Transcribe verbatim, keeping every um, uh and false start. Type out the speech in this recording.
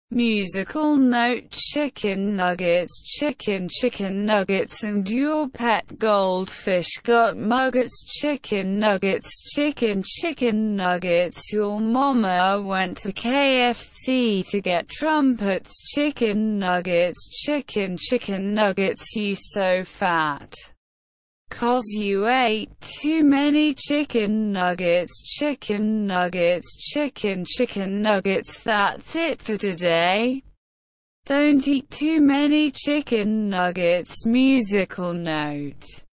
Musical note: chicken nuggets, chicken chicken nuggets, and your pet goldfish got muggets. Chicken nuggets, chicken chicken nuggets. Your mama went to K F C to get trumpets. Chicken nuggets, chicken chicken nuggets. You so fat 'cause you ate too many chicken nuggets. Chicken nuggets, chicken chicken nuggets. That's it for today. Don't eat too many chicken nuggets. Musical note.